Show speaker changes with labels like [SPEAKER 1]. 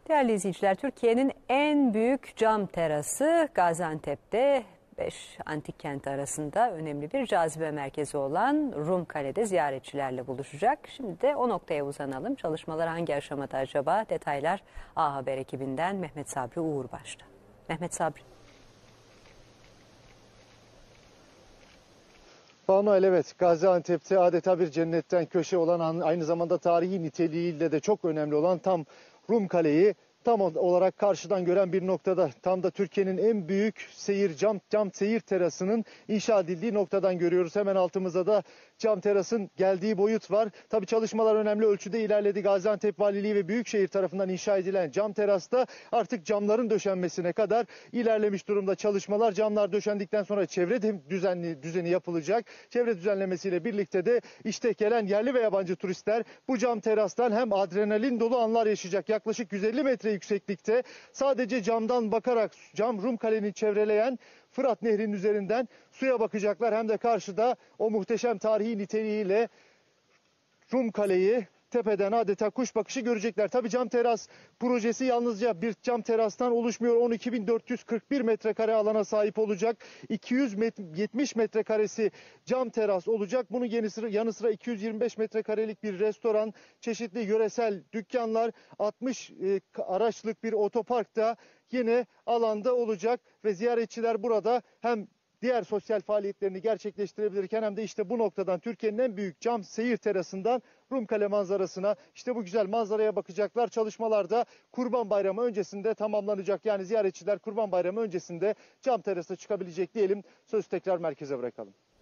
[SPEAKER 1] Değerli izleyiciler, Türkiye'nin en büyük cam terası Gaziantep'te 5 antik kent arasında önemli bir cazibe merkezi olan Rumkale'de ziyaretçilerle buluşacak. Şimdi de o noktaya uzanalım. Çalışmalar hangi aşamada acaba? Detaylar A Haber ekibinden Mehmet Sabri Uğurbaş'ta. Mehmet Sabri.
[SPEAKER 2] Banu, evet, Gaziantep'te adeta bir cennetten köşe olan, aynı zamanda tarihi niteliğiyle de çok önemli olan tam Rumkale'yi tam olarak karşıdan gören bir noktada, tam da Türkiye'nin en büyük cam seyir terasının inşa edildiği noktadan görüyoruz. Hemen altımızda da cam terasın geldiği boyut var. Tabii çalışmalar önemli ölçüde ilerledi. Gaziantep Valiliği ve Büyükşehir tarafından inşa edilen cam terasta artık camların döşenmesine kadar ilerlemiş durumda çalışmalar. Camlar döşendikten sonra çevre düzeni yapılacak. Çevre düzenlemesiyle birlikte de işte gelen yerli ve yabancı turistler bu cam terastan hem adrenalin dolu anlar yaşayacak. Yaklaşık 150 metre yükseklikte sadece camdan bakarak Rumkale'ni çevreleyen Fırat Nehri'nin üzerinden suya bakacaklar. Hem de karşıda o muhteşem tarihi niteliğiyle Rumkale'yi tepeden adeta kuş bakışı görecekler. Tabii cam teras projesi yalnızca bir cam terastan oluşmuyor. 12.441 metrekare alana sahip olacak. 270 metrekaresi cam teras olacak. Bunun yanı sıra 225 metrekarelik bir restoran, çeşitli yöresel dükkanlar, 60 araçlık bir otopark da yine alanda olacak ve ziyaretçiler burada hem diğer sosyal faaliyetlerini gerçekleştirebilirken hem de işte bu noktadan Türkiye'nin en büyük cam seyir terasından Rumkale manzarasına, işte bu güzel manzaraya bakacaklar. Çalışmalar da Kurban Bayramı öncesinde tamamlanacak. Yani ziyaretçiler Kurban Bayramı öncesinde cam terasa çıkabilecek diyelim. Sözü tekrar merkeze bırakalım.